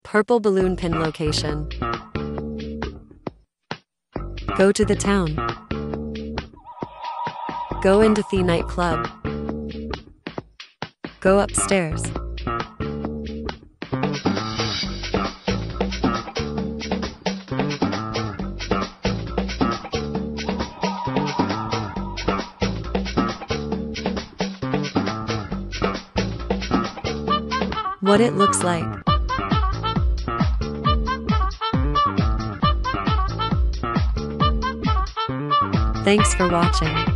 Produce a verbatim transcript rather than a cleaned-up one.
Purple balloon pin location. Go to the town. Go into the nightclub. Go upstairs. What it looks like. Thanks for watching.